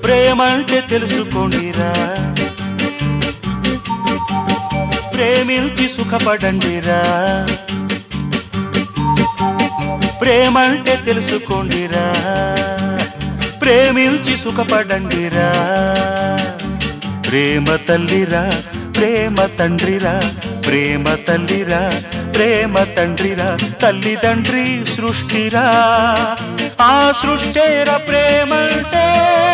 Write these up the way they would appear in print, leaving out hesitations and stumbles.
ప్రేమంటే తెలుసుకోండిరా, ప్రేమించి సుఖపడండిరా. ప్రేమంటే తెలుసుకోండిరా, ప్రేమించి సుఖపడండిరా. ప్రేమ తల్లిరా, ప్రేమ తండ్రిరా, ప్రేమ తల్లిరా, ప్రేమ తండ్రిరా. తల్లిదండ్రి సృష్టిరా, ఆ సృష్టేరా ప్రేమంటే.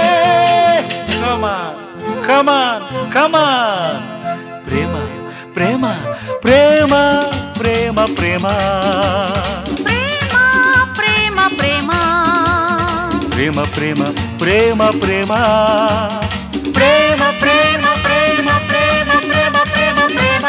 కమాన్ కమాన్ కమాన్. ప్రేమ ప్రేమ ప్రేమ ప్రేమ ప్రేమ ప్రేమ ప్రేమ ప్రేమ ప్రేమ ప్రేమ ప్రేమ ప్రేమ ప్రేమ ప్రేమ ప్రేమ ప్రేమ ప్రేమ ప్రేమ.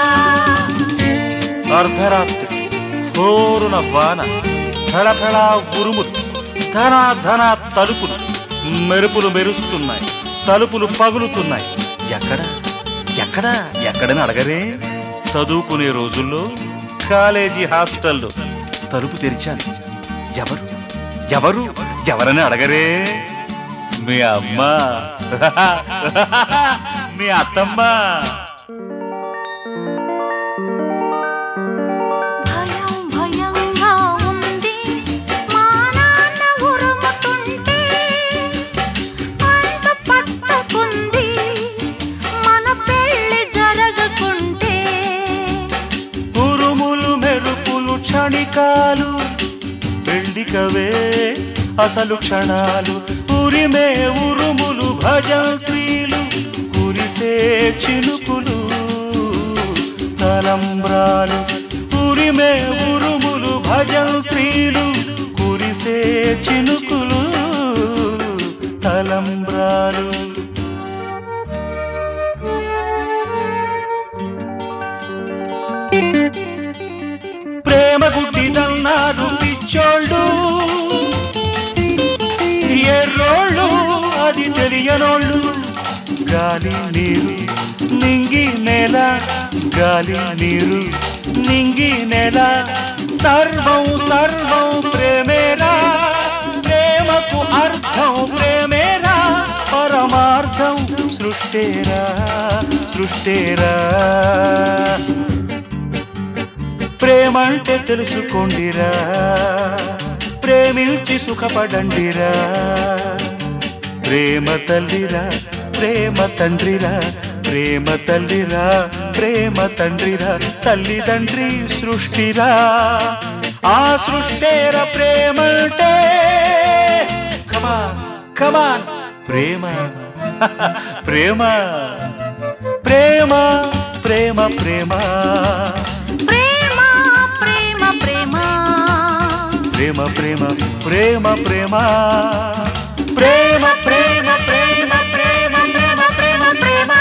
అర్ధరాత్రి హోరున వాన, ఫళఫళ ఉరుములు, ధన ధన తలుపులు, మెరుపులు మెరుస్తున్నాయి, తలుపులు పగులుతున్నాయి. ఎక్కడ ఎక్కడ ఎక్కడని అడగరే. చదువుకునే రోజుల్లో కాలేజీ హాస్టల్లో తలుపు తెరిచాను. ఎవరు ఎవరు ఎవరని అడగరే. మీ అమ్మ, మీ అత్తమ్మ. క్షణికాలు పెళ్లికవే అసలు క్షణాలు. ఉరిమే ఉరుములు భజంత్రీలు, కురిసే చినుకులు తలంబ్రాలు. ఉరిమే ఉరుములు భజంత్రీలు, కురిసే చినుకులు తలంబ్రాలు. ప్రేమ గుడ్డిదన్నారు పిచ్చోళ్ళు, ఎర్రోళ్ళు అది తెలియనోళ్ళు. గాలి నీరు నింగి నేల, గాలి నీరు నింగి నేల. సర్వం సర్వం ప్రేమేరా, ప్రేమకు అర్థం ప్రేమేరా. పరమార్థం సృష్టేరా సృష్టేరా. ప్రేమంటే తెలుసుకోండిరా, ప్రేమించి సుఖపడండిరా. ప్రేమ తల్లిరా, ప్రేమ తండ్రిరా, ప్రేమ తల్లిరా, ప్రేమ తండ్రిరా. తల్లిదండ్రి సృష్టిరా, ఆ సృష్టేర ప్రేమంటే. కమాన్ కమాన్. ప్రేమ ప్రేమ ప్రేమ ప్రేమ ప్రేమ ప్రేమ ప్రేమ ప్రేమ ప్రేమ ప్రేమ ప్రేమ ప్రేమ ప్రేమ ప్రేమ ప్రేమ ప్రేమ.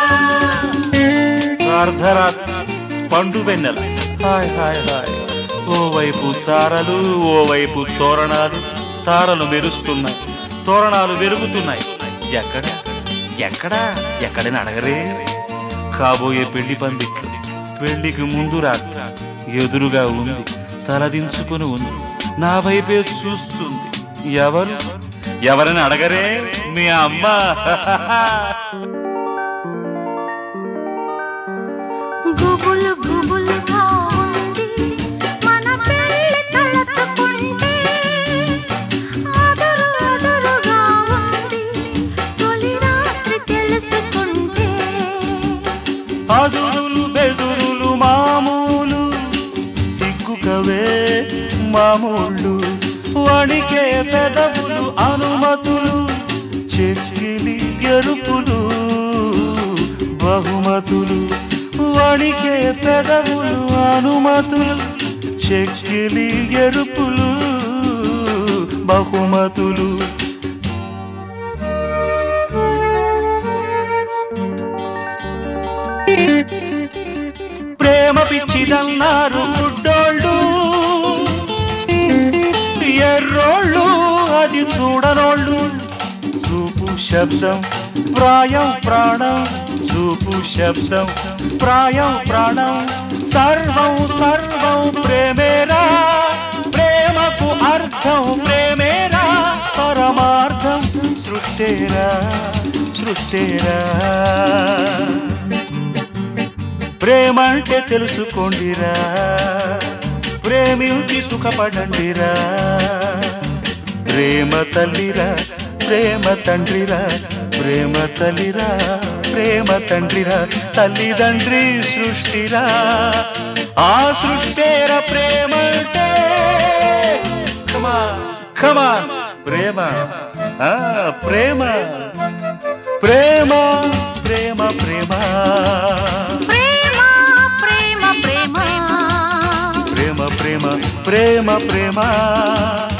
అర్ధరాత్రి పండు వెన్నెల, హాయ్ హాయ్ హాయ్. ఓవైపు తారలు, ఓవైపు తోరణాలు. తారలు మెరుస్తున్నాయి, తోరణాలు వెలుగుతున్నాయి. ఎక్కడ ఎక్కడ ఎక్కడని అడగరే. కాబోయే పెళ్లి పందిట్లు, పెళ్లికి ముందు రాత్రి ఎదురుగా ఉంది, తలదించుకుని ఉంది, నా వైపే చూస్తుంది. ఎవరు ఎవరని అడగరే. మీ అమ్మ. గుబులు గుబులుగా ఉంది మన పెళ్లి తలచుకుంటే, అదరు అదరుగా ఉంది తొలి రాత్రి తెలుసుకుంటే. అదురులు బెదురులు మామూలు, సిగ్గుకవే మామూళ్ళు. వణికే పెదవులు అనుమతులు, చెక్కిలి ఎరుపులు బహుమతులు. వణికే పెదవులు అనుమతులు, చెక్కిలి ఎరుపులు బహుమతులు. ప్రేమ పిచ్చిదన్నారు గుడ్డోళ్ళు, ఎర్రోళ్ళు అది చూడనోళ్ళు. చూపు శబ్దం ప్రాయం ప్రాణం, చూపు శబ్దం ప్రాయం ప్రాణం. సర్వం సర్వం ప్రేమేరా, ప్రేమకు అర్థం ప్రేమేరా. పరమార్థం సృష్టేరా సృష్టేరా ప్రేమంటే తెలుసుకోండిరా ప్రేమించి సుఖపడండిరా ప్రేమ తల్లిరా ప్రేమ తండ్రిరా ప్రేమ తల్లిరా ప్రేమ తండ్రిరా తల్లిదండ్రి సృష్టిరా ఆ సృష్టేర ప్రేమంటే కమా కమా ప్రేమ ప్రేమ ప్రేమ ప్రేమ ప్రేమ ప్రేమ ప్రేమ ప్రేమ ప్రేమ ప్రేమ ప్రేమ ప్రేమ